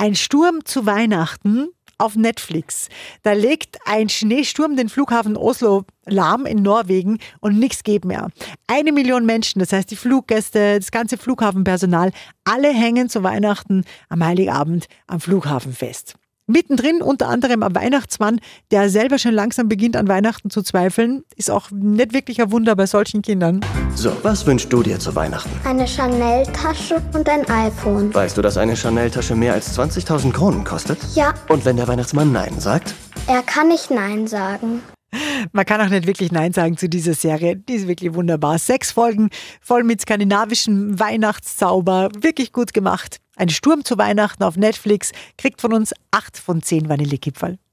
Ein Sturm zu Weihnachten auf Netflix. Da legt ein Schneesturm den Flughafen Oslo lahm in Norwegen und nichts geht mehr. 1 Million Menschen, das heißt die Fluggäste, das ganze Flughafenpersonal, alle hängen zu Weihnachten am Heiligabend am Flughafen fest. Mittendrin unter anderem ein Weihnachtsmann, der selber schon langsam beginnt an Weihnachten zu zweifeln. Ist auch nicht wirklich ein Wunder bei solchen Kindern. So, was wünschst du dir zu Weihnachten? Eine Chanel-Tasche und ein iPhone. Weißt du, dass eine Chanel-Tasche mehr als 20.000 Kronen kostet? Ja, Und wenn der Weihnachtsmann Nein sagt? er kann nicht Nein sagen. Man kann auch nicht wirklich Nein sagen zu dieser Serie. Die ist wirklich wunderbar. 6 Folgen voll mit skandinavischem Weihnachtszauber. Wirklich gut gemacht. Ein Sturm zu Weihnachten auf Netflix kriegt von uns 8 von 10 Vanillekipferl.